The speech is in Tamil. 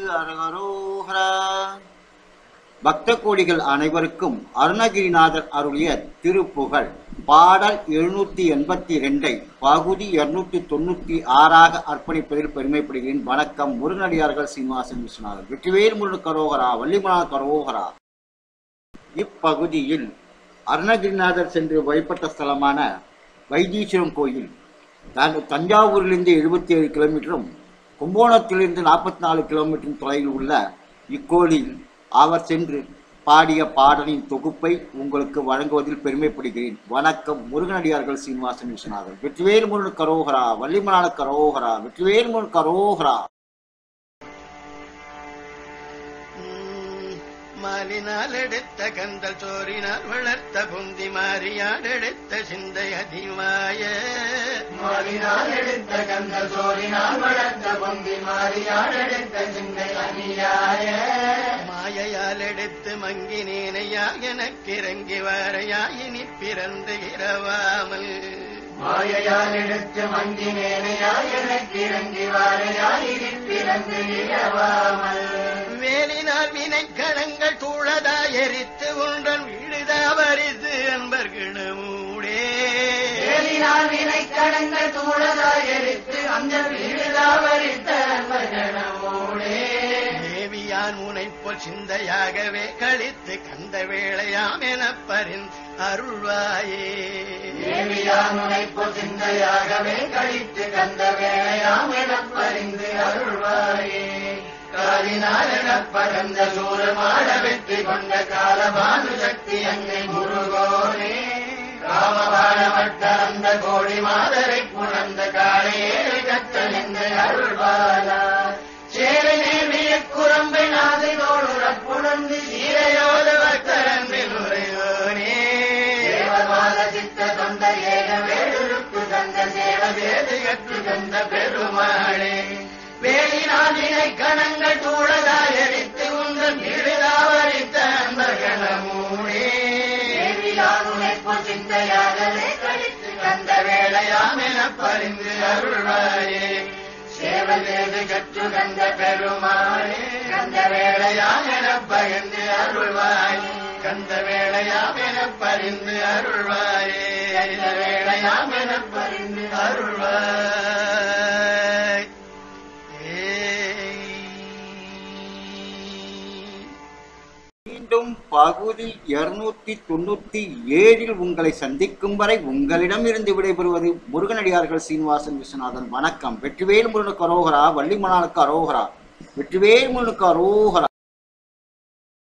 அரகரோஹரா. பக்த கோடிகள் அனைவருக்கும் அருணகிரிநாதர் அருளிய திருப்புகழ் பாடல் 782 பகுதி 296 அர்ப்பணிப்பதில் பெருமைப்படுகிறேன். வணக்கம். முருகனடியார்கள் சீனிவாசன் விஸ்வநாதன். வெற்றிவேல் முருகனுக்கு அரோகரா, வள்ளிமலானுக்கு அரோகரா. இப்பகுதியில் அருணகிரிநாதர் சென்று வழிபட்ட ஸ்தலமான வைத்தீஸ்வரம் கோயில் தஞ்சாவூரிலிருந்து 77 கிலோமீட்டரும் கும்பகோணத்திலிருந்து 44 கிலோமீட்டர் தொலைவில் உள்ள இக்கோயிலில் அவர் சென்று பாடிய பாடலின் தொகுப்பை உங்களுக்கு வழங்குவதில் பெருமைப்படுகிறேன். வணக்கம். முருகனடியார்கள் சீனிவாசன் விஸ்வநாதன். வெற்றிவேல் முருகனுக்கு அரோகரா, வள்ளிமலானுக்கு அரோகரா. வெற்றிவேல் முருகனுக்கு அரோகரா. மாலினால் எடுத்த கந்தல் சோரினால் வளர்த்த புந்தி மாறியால் எடுத்த சிந்தை அதிமாய. மாலினால் எடுத்த கந்தல் சோரினால் வளர்த்த புந்தி மாறியால் எடுத்த சிந்தை அநியாய. மாயையால் எடுத்து மங்கினேனையா எனக்கு இறங்கி வாரையா இனி பிறந்து இரவாமல். மாயையால் எடுத்து மங்கினேனையா எனக்கு இறங்கி வாரையா இனி பிறந்து இரவாமல். வேலினால் வினைக்கணங்கள் தூளதா எரித்து உண்டன் விழுதா வரிது அன்பர்களூடே. வேலினால் வினைக்கணங்கள் தூளதா எரித்து அந்த விழுதா வரித்த அன்பர்களூடே. தேவியான் முனைப்போல் சிந்தையாகவே கழித்து கந்த வேளையாம் என பரிந்து அருள்வாயே. தேவியான் முனைப்போல் சிந்தையாகவே கழித்து கந்த வேளையாம் என பரிந்து அருள்வாயே. காலினால் எனப் பரந்த சூரமாட வெற்றி கொண்ட காலபானு சக்தி அன்னை முருகோனே. காமபாணமட்ட அந்த கோடி மாதரை புணர்ந்த காளையேறு கத்தலிந்து அருள்வாலா. சேரை நேர்மைய குரம்பை நாதைதோடுறப் புணர்ந்து சீரையோத பக்தரன்பில் உரையோனே. தேவபால சித்த தொந்த ஏக வேடுருக்கு தந்த சேவதேது கற்று தந்த பெருமாளே. வேலினால் வினை கணங்கள் தூளதா எரித்து உங்கள் விழுதாவரித்த அன்பர்களூடே. தேவியான் உனைப்போல் சிந்தையாகவே கழித்து கந்த வேளையாம் என பரிந்து அருள்வாயே. சேவதேது கற்று கந்த பெருமாளே. கந்த வேளையாம் என பகிர்ந்து அருள்வாயே. கந்த வேளையாம் என பரிந்து அருள்வாயே. கந்த வேளையாம் என பரிந்து அருள்வாய். மீண்டும் பகுதி 297 உங்களை சந்திக்கும் வரை உங்களிடம் இருந்து விடைபெறுவது முருகனடியார்கள் சீனிவாசன் விஸ்வநாதன். வணக்கம். வெற்றிவேல் முருகனுக்கு அரோகரா, வள்ளிமலானுக்கு அரோகரா. வெற்றிவேல் முருகனுக்கு அரோகரா.